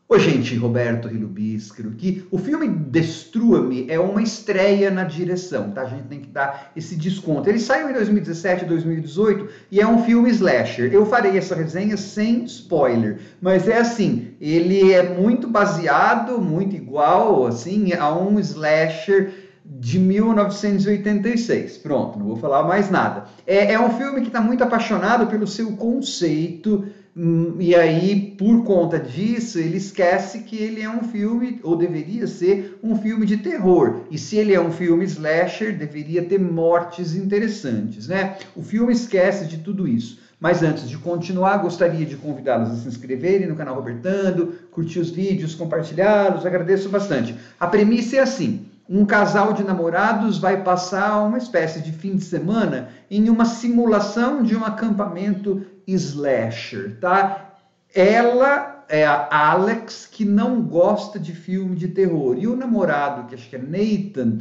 Oi, gente, Roberto Rilubiscro aqui. O filme Destrua-me é uma estreia na direção, tá? A gente tem que dar esse desconto. Ele saiu em 2017, 2018 e é um filme slasher. Eu farei essa resenha sem spoiler, mas é assim, ele é muito baseado, muito igual, assim, a um slasher de 1986. Pronto, não vou falar mais nada. É um filme que está muito apaixonado pelo seu conceito. E aí, por conta disso, ele esquece que ele é um filme, ou deveria ser, um filme de terror. E se ele é um filme slasher, deveria ter mortes interessantes, né? O filme esquece de tudo isso. Mas antes de continuar, gostaria de convidá-los a se inscreverem no canal Robertando, curtir os vídeos, compartilhá-los, agradeço bastante. A premissa é assim: um casal de namorados vai passar uma espécie de fim de semana em uma simulação de um acampamento slasher, tá? Ela é a Alex, que não gosta de filme de terror, e o namorado, que acho que é Nathan,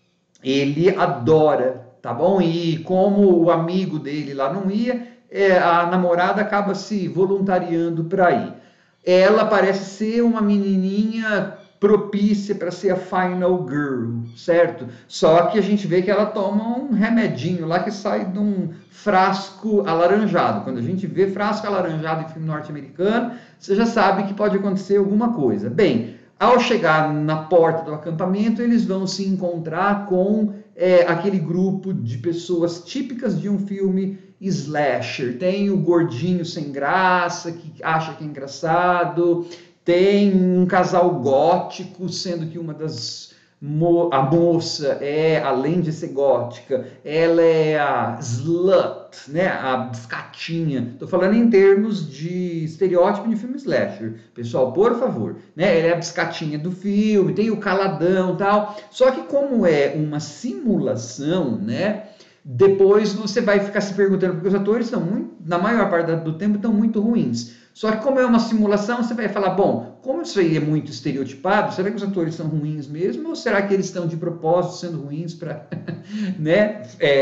ele adora, tá bom? E como o amigo dele lá não ia, a namorada acaba se voluntariando para ir. Ela parece ser uma menininha propícia para ser a final girl, certo? Só que a gente vê que ela toma um remedinho lá que sai de um frasco alaranjado. Quando a gente vê frasco alaranjado em filme norte-americano, você já sabe que pode acontecer alguma coisa. Bem, ao chegar na porta do acampamento, eles vão se encontrar com aquele grupo de pessoas típicas de um filme slasher. Tem o gordinho sem graça, que acha que é engraçado, tem um casal gótico, sendo que uma das a moça é, além de ser gótica, ela é a slut, né? A biscatinha. Estou falando em termos de estereótipo de filme slasher. Pessoal, por favor, né? Ela é a biscatinha do filme, tem o caladão e tal. Só que como é uma simulação, né? Depois você vai ficar se perguntando, porque os atores estão muito, na maior parte do tempo, estão muito ruins. Só que como é uma simulação, você vai falar, bom, como isso aí é muito estereotipado, será que os atores são ruins mesmo? Ou será que eles estão de propósito sendo ruins para né,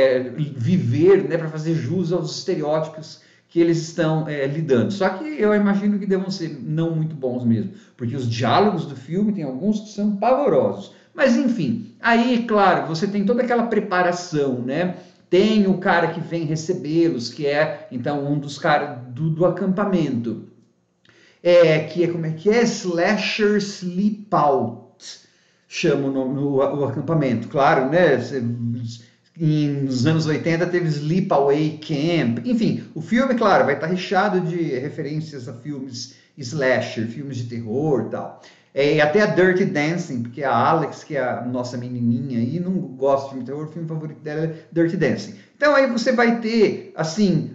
viver, né, para fazer jus aos estereótipos que eles estão lidando? Só que eu imagino que devam ser não muito bons mesmo, porque os diálogos do filme tem alguns que são pavorosos. Mas enfim, aí, claro, você tem toda aquela preparação, né? Tem o cara que vem recebê-los, que é, então, um dos caras do acampamento. Que é, como é que é? Slasher Sleep Out, chama o nome no acampamento. Claro, né? Nos anos 80 teve Sleepaway Camp. Enfim, o filme, claro, vai estar recheado de referências a filmes slasher, filmes de terror e tal. Até a Dirty Dancing, porque a Alex, que é a nossa menininha aí, não gosta de filme de terror, o filme favorito dela é Dirty Dancing. Então aí você vai ter, assim,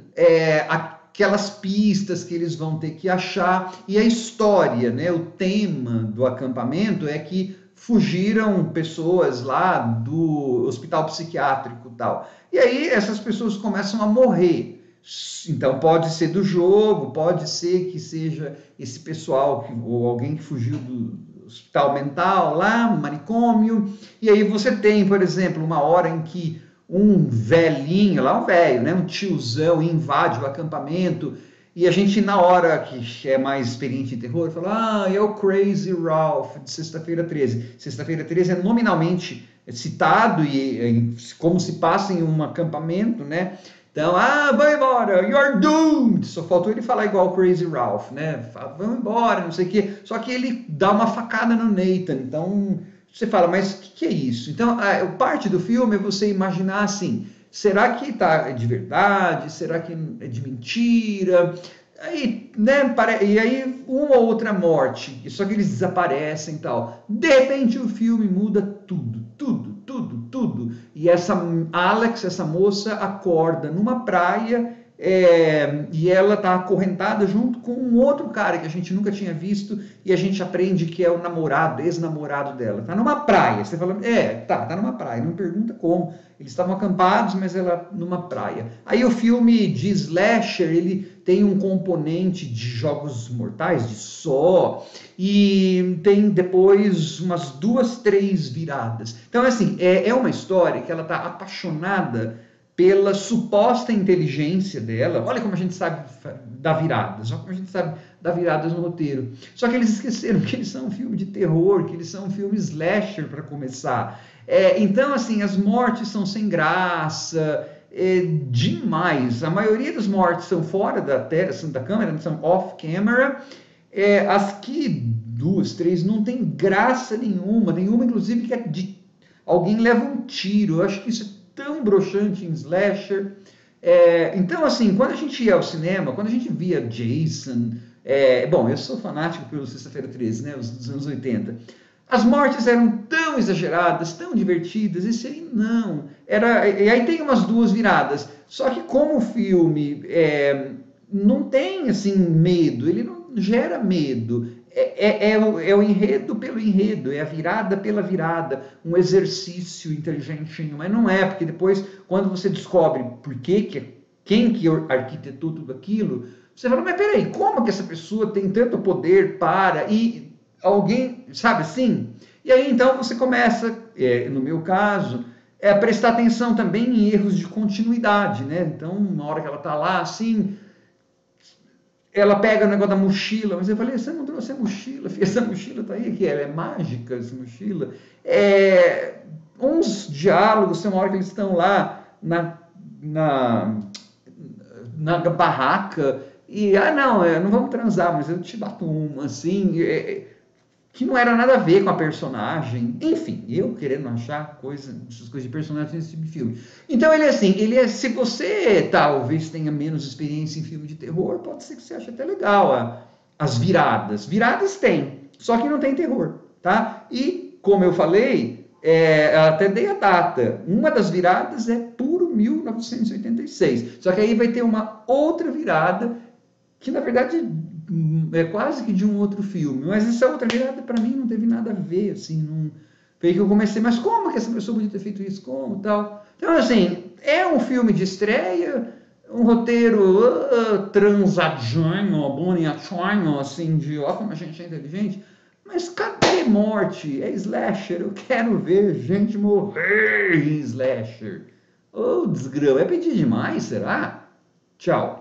aquelas pistas que eles vão ter que achar, e a história, né, o tema do acampamento é que fugiram pessoas lá do hospital psiquiátrico e tal. E aí essas pessoas começam a morrer. Então pode ser do jogo, pode ser que seja esse pessoal ou alguém que fugiu do hospital mental lá, manicômio. E aí você tem, por exemplo, uma hora em que um velhinho, lá um velho, né, um tiozão, invade o acampamento, e a gente, na hora que é mais experiente em terror, fala, é o Crazy Ralph, de Sexta-feira 13. Sexta-feira 13 é nominalmente citado, e como se passa em um acampamento, né? Então, vai embora, you're doomed. Só faltou ele falar igual o Crazy Ralph, né? Fala, vamos embora, não sei o quê. Só que ele dá uma facada no Nathan, então você fala, mas o que é isso? Então, parte do filme é você imaginar assim, será que tá de verdade? Será que é de mentira? Aí, né, e aí uma ou outra morte, só que eles desaparecem e tal. De repente o filme muda tudo, tudo, tudo, tudo. E essa Alex, essa moça, acorda numa praia e ela está acorrentada junto com um outro cara que a gente nunca tinha visto e a gente aprende que é o namorado, ex-namorado dela. Tá numa praia. Você fala, tá numa praia. Não pergunta como. Eles estavam acampados, mas ela numa praia. Aí o filme de slasher, ele tem um componente de jogos mortais, de só, e tem depois umas 2, 3 viradas. Então, assim, é uma história que ela está apaixonada pela suposta inteligência dela. Olha como a gente sabe dar viradas, olha como a gente sabe dar viradas no roteiro. Só que eles esqueceram que eles são um filme de terror, que eles são um filme slasher para começar. Então, assim, as mortes são sem graça, demais. A maioria das mortes são fora da câmera, são off-camera. As que 2, 3 não tem graça nenhuma. Tem uma, inclusive, que é de alguém leva um tiro. Eu acho que isso é tão broxante em slasher. Então, assim, quando a gente ia ao cinema, quando a gente via Jason... bom, eu sou fanático pelo Sexta-feira 13, né, dos anos 80. As mortes eram tão exageradas, tão divertidas, esse aí não. E aí tem umas 2 viradas. Só que como o filme não tem, assim, medo, ele não gera medo. É o enredo pelo enredo, é a virada pela virada, um exercício inteligentinho, mas não é, porque depois, quando você descobre quem que arquitetou tudo aquilo, você fala, mas peraí, como que essa pessoa tem tanto poder e alguém, sabe assim? E aí então você começa, no meu caso, a prestar atenção também em erros de continuidade, né? Então, na hora que ela tá lá, assim, ela pega o negócio da mochila, mas eu falei, você não trouxe a mochila, filha, essa mochila tá aí, que ela é mágica, essa mochila. Uns diálogos, tem uma hora que eles estão lá na barraca, e, não vamos transar, mas eu te bato uma, assim, que não era nada a ver com a personagem. Enfim, eu querendo achar essas coisas de personagem nesse tipo de filme. Então ele se você talvez tenha menos experiência em filme de terror, pode ser que você ache até legal as viradas. Viradas tem, só que não tem terror, tá? E, como eu falei, até dei a data, uma das viradas é puro 1986. Só que aí vai ter uma outra virada que, na verdade, é quase que de um outro filme, mas essa outra virada para mim não teve nada a ver, assim, não... Foi que eu comecei, mas como que essa pessoa podia ter feito isso, como, tal? Então, assim, é um filme de estreia, um roteiro transadinho, bonitinho, assim, de ó como a gente é inteligente, mas cadê morte? É slasher, eu quero ver gente morrer em slasher. Desgrama, é pedir demais, será? Tchau.